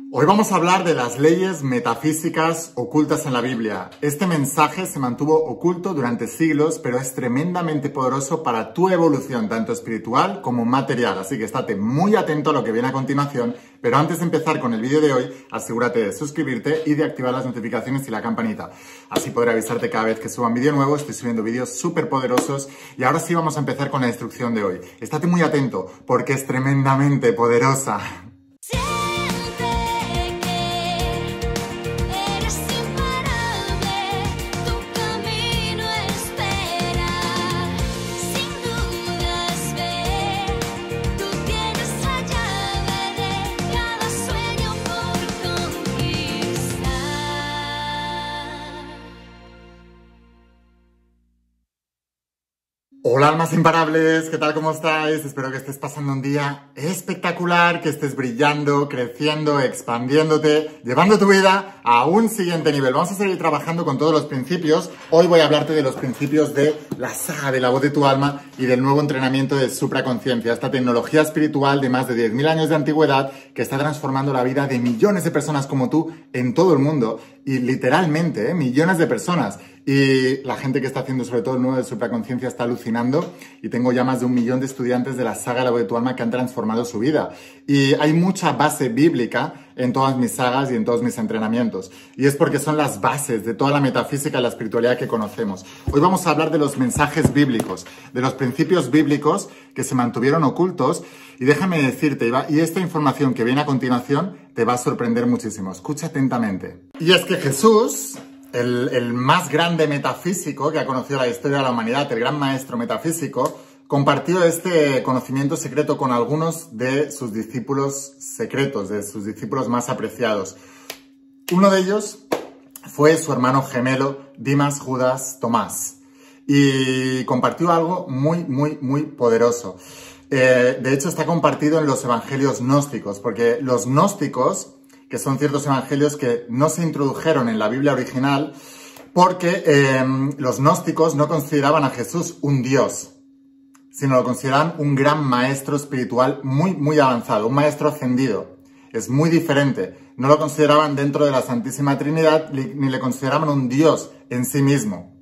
Hoy vamos a hablar de las leyes metafísicas ocultas en la Biblia. Este mensaje se mantuvo oculto durante siglos, pero es tremendamente poderoso para tu evolución, tanto espiritual como material. Así que estate muy atento a lo que viene a continuación. Pero antes de empezar con el vídeo de hoy, asegúrate de suscribirte y de activar las notificaciones y la campanita. Así podré avisarte cada vez que suba un vídeo nuevo. Estoy subiendo vídeos súper poderosos. Y ahora sí vamos a empezar con la instrucción de hoy. Estate muy atento porque es tremendamente poderosa. Hola almas imparables, ¿qué tal? ¿Cómo estáis? Espero que estés pasando un día espectacular, que estés brillando, creciendo, expandiéndote, llevando tu vida a un siguiente nivel. Vamos a seguir trabajando con todos los principios. Hoy voy a hablarte de los principios de la saga de la voz de tu alma y del nuevo entrenamiento de supraconciencia, esta tecnología espiritual de más de 10.000 años de antigüedad que está transformando la vida de millones de personas como tú en todo el mundo y literalmente, millones de personas. Y la gente que está haciendo sobre todo el nuevo de supraconciencia está alucinando y tengo ya más de 1 millón de estudiantes de la saga de la voz de tu alma que han transformado su vida. Y hay mucha base bíblica en todas mis sagas y en todos mis entrenamientos. Y es porque son las bases de toda la metafísica y la espiritualidad que conocemos. Hoy vamos a hablar de los mensajes bíblicos, de los principios bíblicos que se mantuvieron ocultos. Y déjame decirte, Iva, y esta información que viene a continuación te va a sorprender muchísimo. Escucha atentamente. Y es que Jesús, el más grande metafísico que ha conocido la historia de la humanidad, el gran maestro metafísico, compartió este conocimiento secreto con algunos de sus discípulos secretos, de sus discípulos más apreciados. Uno de ellos fue su hermano gemelo, Dimas Judas Tomás, y compartió algo muy poderoso. De hecho, está compartido en los evangelios gnósticos, porque los gnósticos, que son ciertos evangelios que no se introdujeron en la Biblia original, porque los gnósticos no consideraban a Jesús un dios, sino lo consideraban un gran maestro espiritual muy avanzado, un maestro ascendido. Es muy diferente. No lo consideraban dentro de la Santísima Trinidad, ni le consideraban un dios en sí mismo.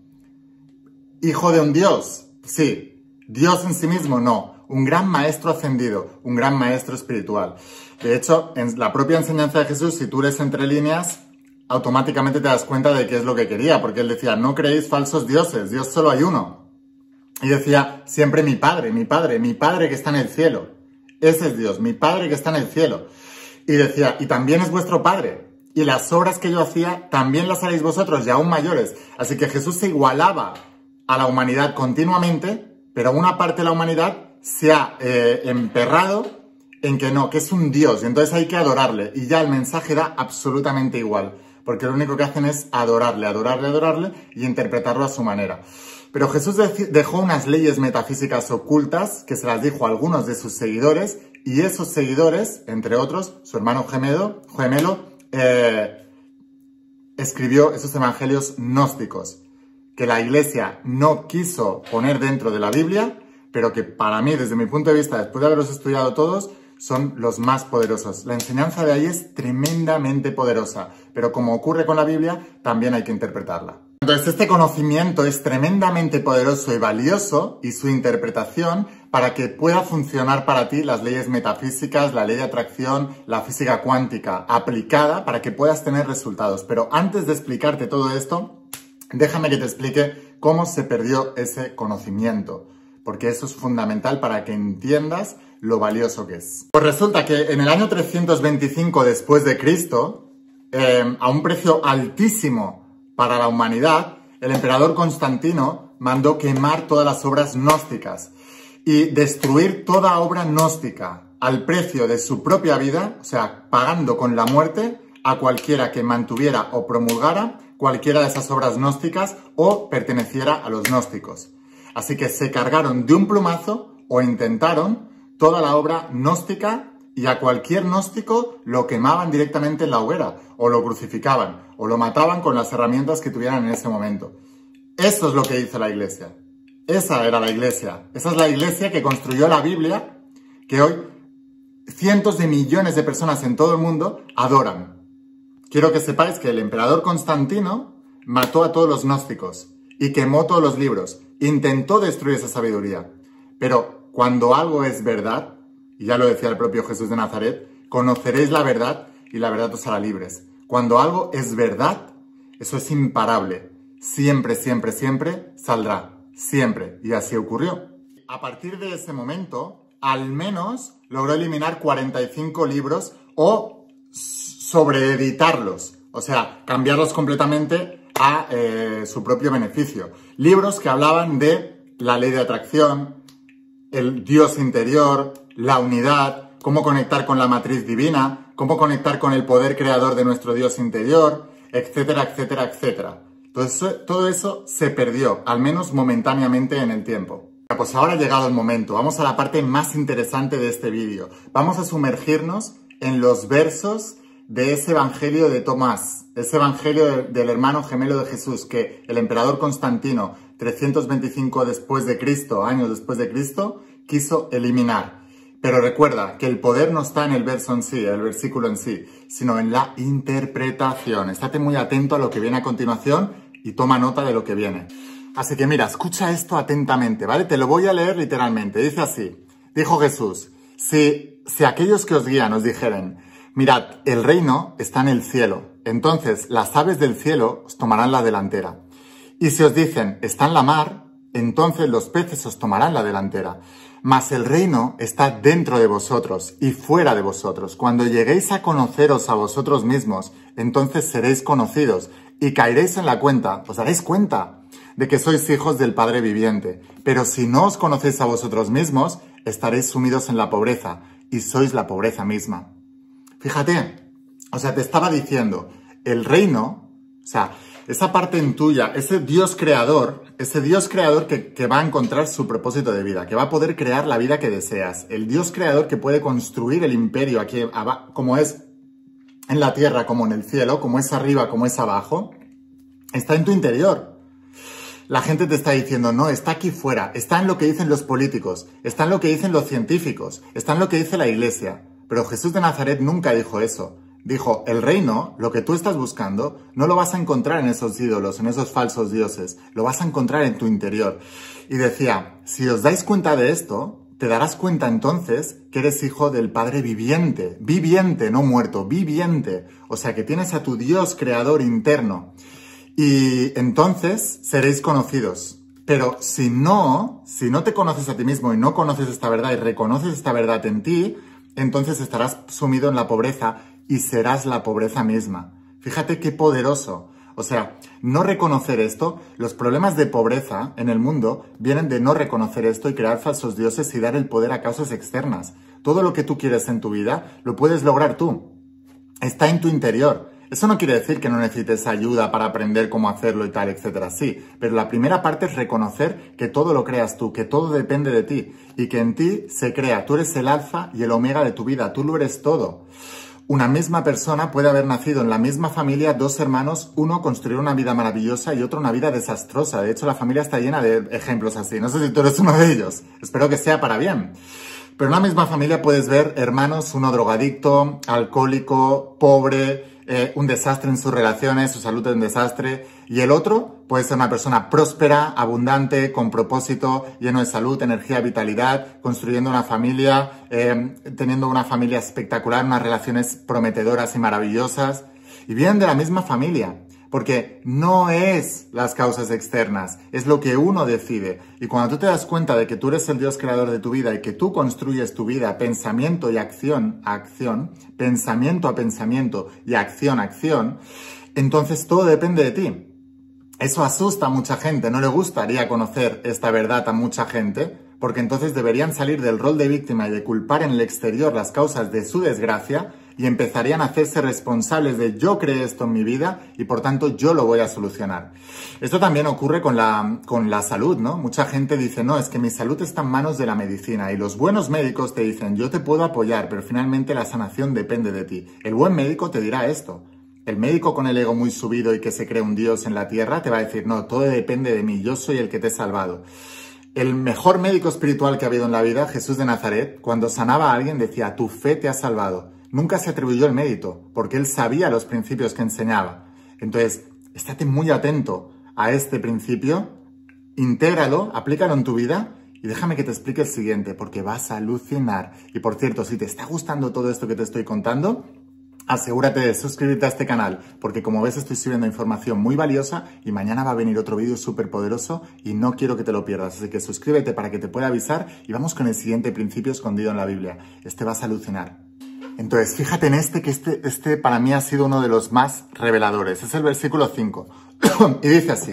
¿Hijo de un dios? Sí. ¿Dios en sí mismo? No. Un gran maestro ascendido, un gran maestro espiritual. De hecho, en la propia enseñanza de Jesús, si tú lees entre líneas, automáticamente te das cuenta de qué es lo que quería, porque él decía, no creéis falsos dioses, Dios solo hay uno. Y decía, siempre mi Padre que está en el cielo. Ese es Dios, mi Padre que está en el cielo. Y decía, y también es vuestro Padre. Y las obras que yo hacía, también las haréis vosotros, y aún mayores. Así que Jesús se igualaba a la humanidad continuamente, pero una parte de la humanidad se ha emperrado en que no, que es un Dios, y entonces hay que adorarle. Y ya el mensaje da absolutamente igual, porque lo único que hacen es adorarle y interpretarlo a su manera. Pero Jesús dejó unas leyes metafísicas ocultas que se las dijo a algunos de sus seguidores, y esos seguidores, entre otros, su hermano gemelo, escribió esos evangelios gnósticos, que la Iglesia no quiso poner dentro de la Biblia, pero que para mí, desde mi punto de vista, después de haberlos estudiado todos, son los más poderosos. La enseñanza de ahí es tremendamente poderosa, pero como ocurre con la Biblia, también hay que interpretarla. Entonces, este conocimiento es tremendamente poderoso y valioso, y su interpretación, para que pueda funcionar para ti las leyes metafísicas, la ley de atracción, la física cuántica, aplicada para que puedas tener resultados. Pero antes de explicarte todo esto, déjame que te explique cómo se perdió ese conocimiento, porque eso es fundamental para que entiendas lo valioso que es. Pues resulta que en el año 325 después de Cristo, a un precio altísimo para la humanidad, el emperador Constantino mandó quemar todas las obras gnósticas y destruir toda obra gnóstica al precio de su propia vida, o sea, pagando con la muerte a cualquiera que mantuviera o promulgara cualquiera de esas obras gnósticas o perteneciera a los gnósticos. Así que se cargaron de un plumazo, o intentaron, toda la obra gnóstica, y a cualquier gnóstico lo quemaban directamente en la hoguera, o lo crucificaban, o lo mataban con las herramientas que tuvieran en ese momento. Eso es lo que hizo la Iglesia. Esa era la Iglesia. Esa es la Iglesia que construyó la Biblia, que hoy cientos de millones de personas en todo el mundo adoran. Quiero que sepáis que el emperador Constantino mató a todos los gnósticos y quemó todos los libros. Intentó destruir esa sabiduría. Pero cuando algo es verdad, y ya lo decía el propio Jesús de Nazaret, conoceréis la verdad y la verdad os hará libres. Cuando algo es verdad, eso es imparable. Siempre, siempre, siempre saldrá. Siempre. Y así ocurrió. A partir de ese momento, al menos logró eliminar 45 libros o sobreeditarlos. O sea, cambiarlos completamente a su propio beneficio. Libros que hablaban de la ley de atracción, el Dios interior, la unidad, cómo conectar con la matriz divina, cómo conectar con el poder creador de nuestro Dios interior, etcétera, etcétera, etcétera. Todo eso se perdió, al menos momentáneamente en el tiempo. Pues ahora ha llegado el momento, vamos a la parte más interesante de este vídeo. Vamos a sumergirnos en los versos de ese evangelio de Tomás, ese evangelio del hermano gemelo de Jesús que el emperador Constantino, 325 después de Cristo, años después de Cristo, quiso eliminar. Pero recuerda que el poder no está en el verso en sí, el versículo en sí, sino en la interpretación. Estate muy atento a lo que viene a continuación y toma nota de lo que viene. Así que mira, escucha esto atentamente, ¿vale? Te lo voy a leer literalmente. Dice así, dijo Jesús, si aquellos que os guían os dijeren, mirad, el reino está en el cielo, entonces las aves del cielo os tomarán la delantera. Y si os dicen, está en la mar, entonces los peces os tomarán la delantera. Mas el reino está dentro de vosotros y fuera de vosotros. Cuando lleguéis a conoceros a vosotros mismos, entonces seréis conocidos y caeréis en la cuenta, os daréis cuenta de que sois hijos del Padre viviente. Pero si no os conocéis a vosotros mismos, estaréis sumidos en la pobreza y sois la pobreza misma. Fíjate, o sea, te estaba diciendo, el reino, o sea, esa parte en tuya, ese Dios creador que va a encontrar su propósito de vida, que va a poder crear la vida que deseas, el Dios creador que puede construir el imperio aquí, como es en la tierra, como en el cielo, como es arriba, como es abajo, está en tu interior. La gente te está diciendo, no, está aquí fuera, está en lo que dicen los políticos, está en lo que dicen los científicos, está en lo que dice la iglesia. Pero Jesús de Nazaret nunca dijo eso. Dijo, el reino, lo que tú estás buscando, no lo vas a encontrar en esos ídolos, en esos falsos dioses, lo vas a encontrar en tu interior. Y decía, si os dais cuenta de esto, te darás cuenta entonces que eres hijo del Padre viviente, no muerto, viviente. O sea, que tienes a tu Dios creador interno. Y entonces seréis conocidos. Pero si no te conoces a ti mismo y no conoces esta verdad y reconoces esta verdad en ti, entonces estarás sumido en la pobreza y serás la pobreza misma. Fíjate qué poderoso. O sea, no reconocer esto, los problemas de pobreza en el mundo vienen de no reconocer esto y crear falsos dioses y dar el poder a causas externas. Todo lo que tú quieres en tu vida lo puedes lograr tú. Está en tu interior. Eso no quiere decir que no necesites ayuda para aprender cómo hacerlo y tal, etcétera. Sí, pero la primera parte es reconocer que todo lo creas tú, que todo depende de ti y que en ti se crea. Tú eres el alfa y el omega de tu vida, tú lo eres todo. Una misma persona puede haber nacido en la misma familia, dos hermanos, uno construir una vida maravillosa y otro una vida desastrosa. De hecho, la familia está llena de ejemplos así. No sé si tú eres uno de ellos. Espero que sea para bien. Pero en una misma familia puedes ver hermanos, uno drogadicto, alcohólico, pobre, un desastre en sus relaciones, su salud es un desastre, y el otro puede ser una persona próspera, abundante, con propósito, lleno de salud, energía, vitalidad, construyendo una familia, teniendo una familia espectacular, unas relaciones prometedoras y maravillosas, y vienen de la misma familia. Porque no es las causas externas, es lo que uno decide. Y cuando tú te das cuenta de que tú eres el Dios creador de tu vida y que tú construyes tu vida pensamiento y acción a acción, pensamiento a pensamiento y acción a acción, entonces todo depende de ti. Eso asusta a mucha gente, no le gustaría conocer esta verdad a mucha gente, porque entonces deberían salir del rol de víctima y de culpar en el exterior las causas de su desgracia y empezarían a hacerse responsables de yo creé esto en mi vida y por tanto yo lo voy a solucionar. Esto también ocurre con la salud, ¿no? Mucha gente dice, no, es que mi salud está en manos de la medicina y los buenos médicos te dicen, yo te puedo apoyar, pero finalmente la sanación depende de ti. El buen médico te dirá esto. El médico con el ego muy subido y que se cree un dios en la tierra te va a decir, no, todo depende de mí, yo soy el que te he salvado. El mejor médico espiritual que ha habido en la vida, Jesús de Nazaret, cuando sanaba a alguien decía, tu fe te ha salvado. Nunca se atribuyó el mérito, porque él sabía los principios que enseñaba. Entonces, estate muy atento a este principio, intégralo, aplícalo en tu vida y déjame que te explique el siguiente, porque vas a alucinar. Y por cierto, si te está gustando todo esto que te estoy contando, asegúrate de suscribirte a este canal, porque como ves estoy subiendo información muy valiosa y mañana va a venir otro vídeo súper poderoso y no quiero que te lo pierdas. Así que suscríbete para que te pueda avisar y vamos con el siguiente principio escondido en la Biblia. Este vas a alucinar. Entonces, fíjate en que este para mí ha sido uno de los más reveladores. Es el versículo 5 y dice así.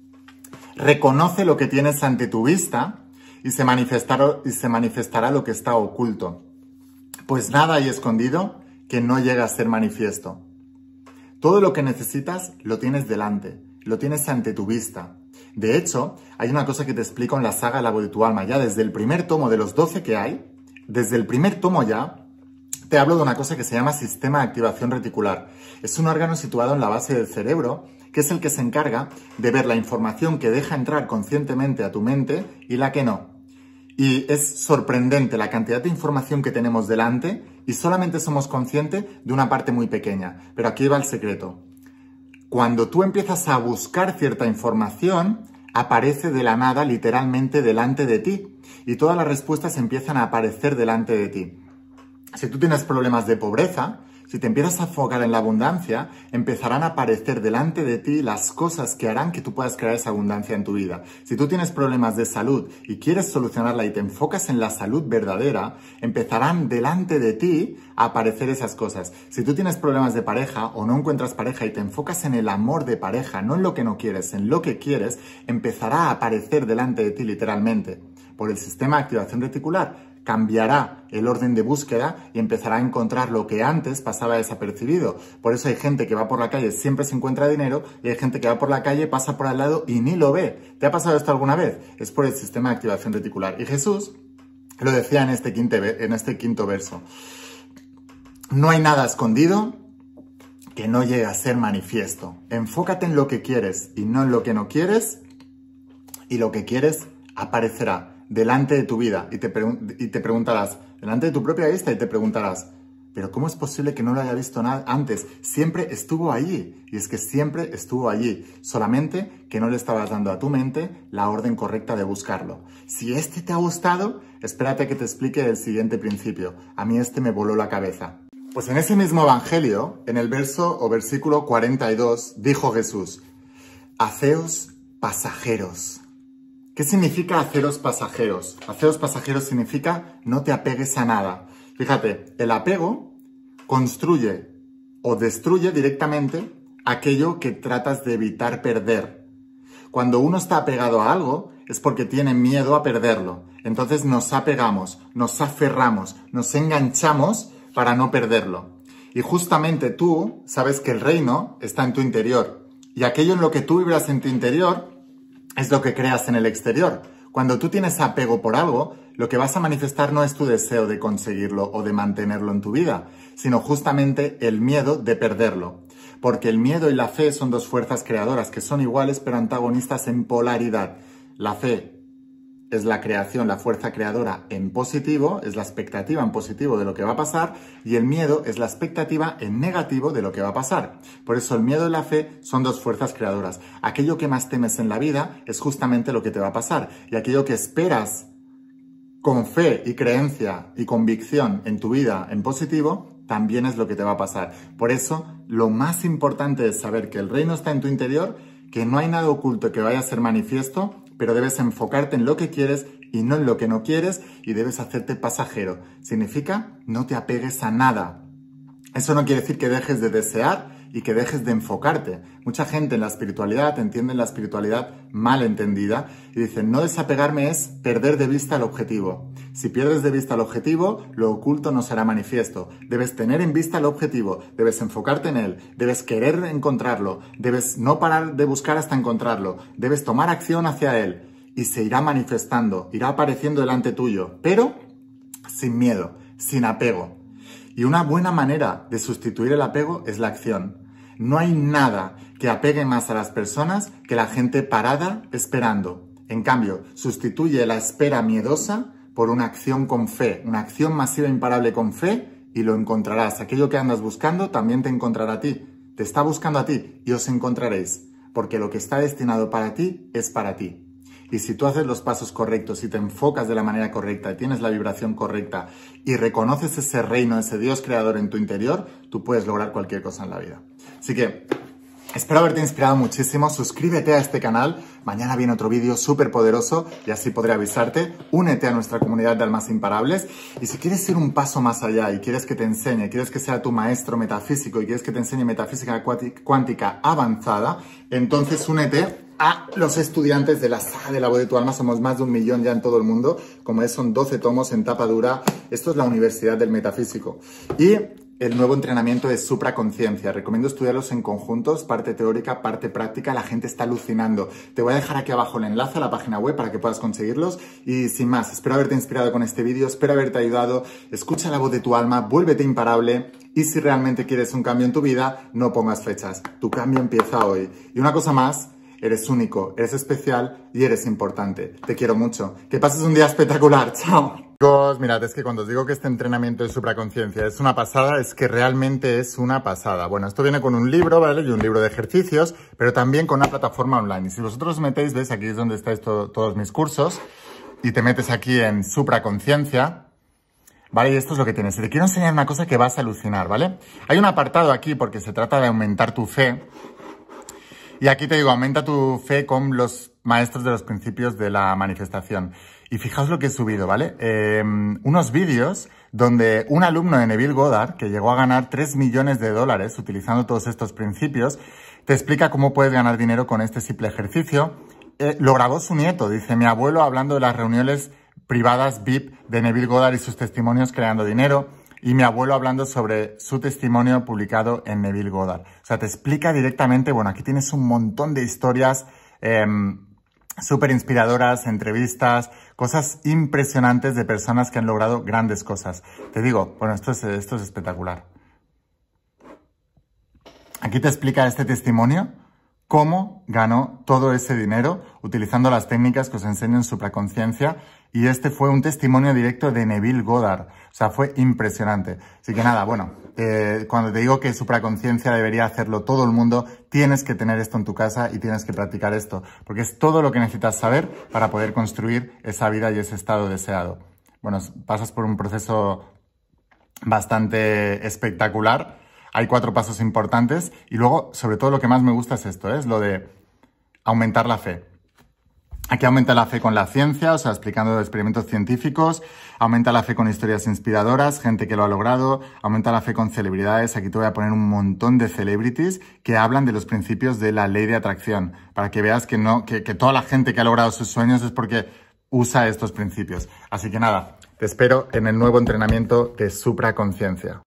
Reconoce lo que tienes ante tu vista y se manifestará lo que está oculto. Pues nada hay escondido que no llega a ser manifiesto. Todo lo que necesitas lo tienes delante, lo tienes ante tu vista. De hecho, hay una cosa que te explico en la saga El agua de tu alma. Ya desde el primer tomo de los 12 que hay, desde el primer tomo ya, te hablo de una cosa que se llama sistema de activación reticular. Es un órgano situado en la base del cerebro, que es el que se encarga de ver la información que deja entrar conscientemente a tu mente y la que no. Y es sorprendente la cantidad de información que tenemos delante y solamente somos conscientes de una parte muy pequeña. Pero aquí va el secreto. Cuando tú empiezas a buscar cierta información, aparece de la nada literalmente delante de ti y todas las respuestas empiezan a aparecer delante de ti. Si tú tienes problemas de pobreza, si te empiezas a enfocar en la abundancia, empezarán a aparecer delante de ti las cosas que harán que tú puedas crear esa abundancia en tu vida. Si tú tienes problemas de salud y quieres solucionarla y te enfocas en la salud verdadera, empezarán delante de ti a aparecer esas cosas. Si tú tienes problemas de pareja o no encuentras pareja y te enfocas en el amor de pareja, no en lo que no quieres, en lo que quieres, empezará a aparecer delante de ti literalmente. Por el sistema de activación reticular, cambiará el orden de búsqueda y empezará a encontrar lo que antes pasaba desapercibido. Por eso hay gente que va por la calle, siempre se encuentra dinero, y hay gente que va por la calle, pasa por al lado y ni lo ve. ¿Te ha pasado esto alguna vez? Es por el sistema de activación reticular. Y Jesús lo decía en este quinto verso. No hay nada escondido que no llegue a ser manifiesto. Enfócate en lo que quieres y no en lo que no quieres, y lo que quieres aparecerá delante de tu vida y te preguntarás, delante de tu propia vista y te preguntarás, pero ¿cómo es posible que no lo haya visto antes? Siempre estuvo allí, y es que siempre estuvo allí, solamente que no le estabas dando a tu mente la orden correcta de buscarlo. Si este te ha gustado, espérate que te explique el siguiente principio. A mí este me voló la cabeza. Pues en ese mismo evangelio, en el versículo 42, dijo Jesús, haceos pasajeros. ¿Qué significa haceros pasajeros? Haceros pasajeros significa no te apegues a nada. Fíjate, el apego construye o destruye directamente aquello que tratas de evitar perder. Cuando uno está apegado a algo es porque tiene miedo a perderlo. Entonces nos apegamos, nos aferramos, nos enganchamos para no perderlo. Y justamente tú sabes que el reino está en tu interior. Y aquello en lo que tú vibras en tu interior es lo que creas en el exterior. Cuando tú tienes apego por algo, lo que vas a manifestar no es tu deseo de conseguirlo o de mantenerlo en tu vida, sino justamente el miedo de perderlo. Porque el miedo y la fe son dos fuerzas creadoras que son iguales pero antagonistas en polaridad. La fe es la creación, la fuerza creadora en positivo, es la expectativa en positivo de lo que va a pasar, y el miedo es la expectativa en negativo de lo que va a pasar. Por eso el miedo y la fe son dos fuerzas creadoras. Aquello que más temes en la vida es justamente lo que te va a pasar, y aquello que esperas con fe y creencia y convicción en tu vida en positivo, también es lo que te va a pasar. Por eso, lo más importante es saber que el reino está en tu interior, que no hay nada oculto que vaya a ser manifiesto, pero debes enfocarte en lo que quieres y no en lo que no quieres, y debes hacerte pasajero. Significa no te apegues a nada. Eso no quiere decir que dejes de desear y que dejes de enfocarte. Mucha gente en la espiritualidad entiende la espiritualidad mal entendida y dicen, no desapegarme es perder de vista el objetivo. Si pierdes de vista el objetivo, lo oculto no será manifiesto. Debes tener en vista el objetivo, debes enfocarte en él, debes querer encontrarlo, debes no parar de buscar hasta encontrarlo, debes tomar acción hacia él y se irá manifestando, irá apareciendo delante tuyo, pero sin miedo, sin apego. Y una buena manera de sustituir el apego es la acción. No hay nada que apegue más a las personas que la gente parada esperando. En cambio, sustituye la espera miedosa por una acción con fe, una acción masiva imparable con fe y lo encontrarás. Aquello que andas buscando también te encontrará a ti. Te está buscando a ti y os encontraréis, porque lo que está destinado para ti es para ti. Y si tú haces los pasos correctos y te enfocas de la manera correcta, tienes la vibración correcta y reconoces ese reino, ese Dios creador en tu interior, tú puedes lograr cualquier cosa en la vida. Así que espero haberte inspirado muchísimo. Suscríbete a este canal. Mañana viene otro vídeo súper poderoso y así podré avisarte. Únete a nuestra comunidad de almas imparables. Y si quieres ir un paso más allá y quieres que te enseñe, quieres que sea tu maestro metafísico y quieres que te enseñe metafísica cuántica avanzada, entonces únete a los estudiantes de la saga de la voz de tu alma. Somos más de 1 millón ya en todo el mundo. Como es, son 12 tomos en tapa dura. Esto es la Universidad del Metafísico. Y el nuevo entrenamiento de supraconciencia. Recomiendo estudiarlos en conjuntos, parte teórica, parte práctica. La gente está alucinando. Te voy a dejar aquí abajo el enlace a la página web para que puedas conseguirlos. Y sin más, espero haberte inspirado con este vídeo, espero haberte ayudado. Escucha la voz de tu alma, vuélvete imparable. Y si realmente quieres un cambio en tu vida, no pongas fechas. Tu cambio empieza hoy. Y una cosa más, eres único, eres especial y eres importante. Te quiero mucho. Que pases un día espectacular. ¡Chao! Chicos, mirad, es que cuando os digo que este entrenamiento de supraconciencia es una pasada, es que realmente es una pasada. Bueno, esto viene con un libro, ¿vale? Y un libro de ejercicios, pero también con una plataforma online. Y si vosotros os metéis, ¿ves? Aquí es donde estáis todos mis cursos. Y te metes aquí en supraconciencia, ¿vale? Y esto es lo que tienes. Y te quiero enseñar una cosa que vas a alucinar, ¿vale? Hay un apartado aquí porque se trata de aumentar tu fe. Y aquí te digo, aumenta tu fe con los maestros de los principios de la manifestación. Y fijaos lo que he subido, ¿vale? Unos vídeos donde un alumno de Neville Goddard, que llegó a ganar $3 millones utilizando todos estos principios, te explica cómo puedes ganar dinero con este simple ejercicio. Lo grabó su nieto, dice, mi abuelo hablando de las reuniones privadas VIP de Neville Goddard y sus testimonios creando dinero. Y mi abuelo hablando sobre su testimonio publicado en Neville Goddard. O sea, te explica directamente, bueno, aquí tienes un montón de historias súper inspiradoras, entrevistas, cosas impresionantes de personas que han logrado grandes cosas. Te digo, bueno, esto es espectacular. Aquí te explica este testimonio cómo ganó todo ese dinero utilizando las técnicas que os enseño en supraconciencia. Y este fue un testimonio directo de Neville Goddard. O sea, fue impresionante. Así que nada, bueno, cuando te digo que supraconciencia debería hacerlo todo el mundo, tienes que tener esto en tu casa y tienes que practicar esto. Porque es todo lo que necesitas saber para poder construir esa vida y ese estado deseado. Bueno, pasas por un proceso bastante espectacular. Hay 4 pasos importantes. Y luego, sobre todo, lo que más me gusta es esto, es lo de aumentar la fe. Aquí aumenta la fe con la ciencia, o sea, explicando experimentos científicos, aumenta la fe con historias inspiradoras, gente que lo ha logrado, aumenta la fe con celebridades. Aquí te voy a poner un montón de celebrities que hablan de los principios de la ley de atracción, para que veas que toda la gente que ha logrado sus sueños es porque usa estos principios. Así que nada, te espero en el nuevo entrenamiento de supraconciencia.